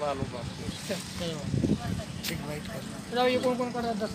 ये कौन कर रहा है 10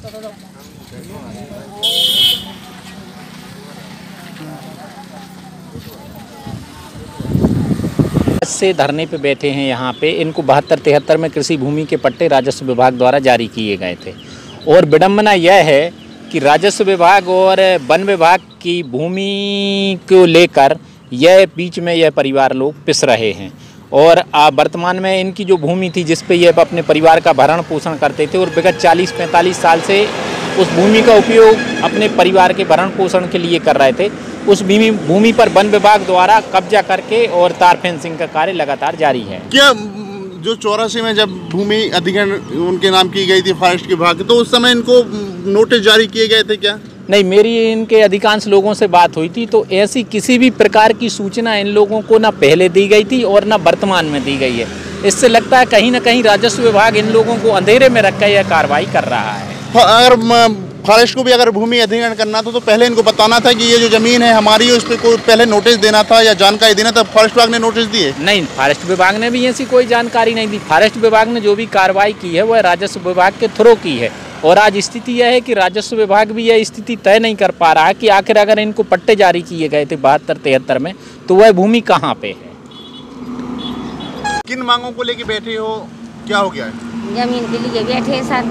से धरने पे बैठे हैं यहाँ पे। इनको 72-73 में कृषि भूमि के पट्टे राजस्व विभाग द्वारा जारी किए गए थे और विडम्बना यह है कि राजस्व विभाग और वन विभाग की भूमि को लेकर यह बीच में यह परिवार लोग पिस रहे हैं और वर्तमान में इनकी जो भूमि थी जिस पे यह अपने परिवार का भरण पोषण करते थे और विगत 40-45 साल से उस भूमि का उपयोग अपने परिवार के भरण पोषण के लिए कर रहे थे। उस भूमि पर वन विभाग द्वारा कब्जा करके और तार फेंसिंग का कार्य लगातार जारी है। क्या जो 84 में जब भूमि अधिग्रहण उनके नाम की गई थी फॉरेस्ट विभाग, तो उस समय इनको नोटिस जारी किए गए थे क्या? नहीं, मेरी इनके अधिकांश लोगों से बात हुई थी तो ऐसी किसी भी प्रकार की सूचना इन लोगों को ना पहले दी गई थी और ना वर्तमान में दी गई है। इससे लगता है कहीं ना कहीं राजस्व विभाग इन लोगों को अंधेरे में रखकर यह कार्रवाई कर रहा है। अगर फॉरेस्ट को भी अगर भूमि अधिग्रहण करना था तो पहले इनको बताना था कि ये जो जमीन है हमारी है, उस पर कोई पहले नोटिस देना था या जानकारी देना था। फॉरेस्ट विभाग ने नोटिस दिए? नहीं, फॉरेस्ट विभाग ने भी ऐसी कोई जानकारी नहीं दी। फॉरेस्ट विभाग ने जो भी कार्रवाई की है वह राजस्व विभाग के थ्रू की है और आज स्थिति यह है कि राजस्व विभाग भी यह स्थिति तय नहीं कर पा रहा है कि आखिर अगर इनको पट्टे जारी किए गए थे 72-73 में तो वह भूमि कहाँ पे है। किन मांगों को लेके बैठे हो, क्या हो गया है? जमीन के लिए बैठे सर।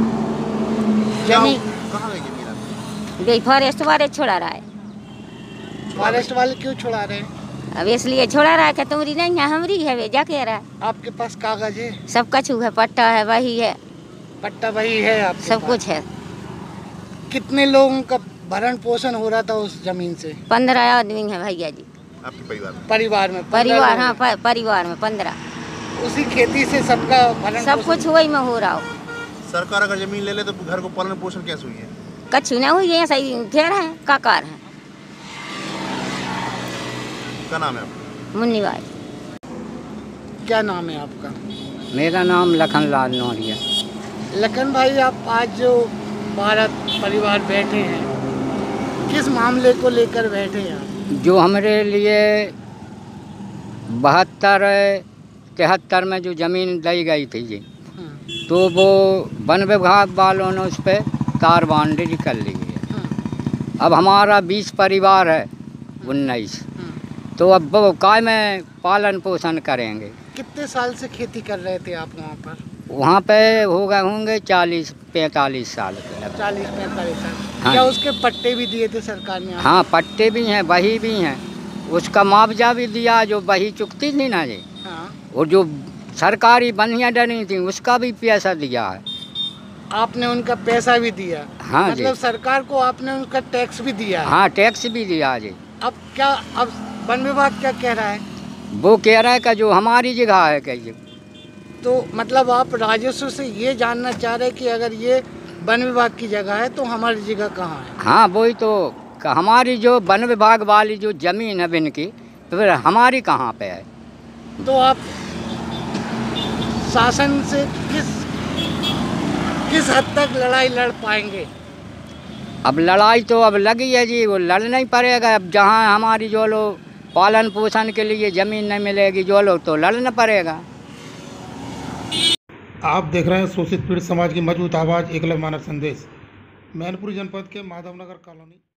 कहाँ गई जमीन आपकी? गई फॉरेस्ट वाले छोड़ा रहा है। फॉरेस्ट वाले क्यों छुड़ा रहे हैं? अब इसलिए छोड़ा रहा है कि तुम्हारी नहीं है, हमारी है, वे जा कह रहा है। आपके पास कागज है? सब कछु है, पट्टा है, वही है, पट्टा वही है, आप सब कुछ है। कितने लोगों का भरण पोषण हो रहा था उस जमीन से? 15 आदमी है भैया जी। आपके परिवार में? परिवार में परिवार, हाँ परिवार में 15। उसी खेती से सबका भरण सब कुछ वही में हो रहा हो। सरकार अगर जमीन ले ले तो घर को पालन पोषण कैसे हुई है? कछु ना हुई है, सही घेर है, काकार है। क्या नाम है आपका? मुन्नीबाई। क्या नाम है आपका? मेरा नाम लखनलाल नौरिया। लखन भाई, आप आज जो भारत परिवार बैठे हैं, किस मामले को लेकर बैठे हैं आप? जो हमारे लिए 72-73 में जो ज़मीन दी गई थी जी, तो वो वन विभाग वालों ने उस पर तार बाउंड्री कर ली है। अब हमारा 20 परिवार है, 19, तो अब वो काय में पालन पोषण करेंगे। कितने साल से खेती कर रहे थे आप वहाँ पर? वहाँ पे हो गए होंगे 40-45 साल के। 40-45 साल। हाँ। क्या उसके पट्टे भी दिए थे सरकार ने? हाँ, पट्टे भी हैं, बही भी हैं, उसका मुआवजा भी दिया, जो बही चुकती थी ना जी। हाँ। और जो सरकारी बनियाँ डली थी उसका भी पैसा दिया है। आपने उनका पैसा भी दिया? हाँ मतलब जी। सरकार को आपने उनका टैक्स भी दिया है? हाँ, टैक्स भी दिया जी। अब क्या, अब वन विभाग क्या कह रहा है? वो कह रहा है कि जो हमारी जगह है कहिए। तो मतलब आप राजस्व से ये जानना चाह रहे हैं कि अगर ये वन विभाग की जगह है तो हमारी जगह कहाँ है? हाँ, वही तो, हमारी जो वन विभाग वाली जो जमीन है इनकी, तो फिर हमारी कहाँ पे है? तो आप शासन से किस हद तक लड़ाई लड़ पाएंगे? अब लड़ाई तो अब लगी है जी, वो लड़ना ही पड़ेगा। अब जहाँ हमारी जो लोग पालन पोषण के लिए ज़मीन नहीं मिलेगी जो लोग, तो लड़ना पड़ेगा। आप देख रहे हैं शोषित पीड़ित समाज की मजबूत आवाज़, एकलव्य मानव संदेश। मैनपुरी जनपद के माधवनगर कॉलोनी।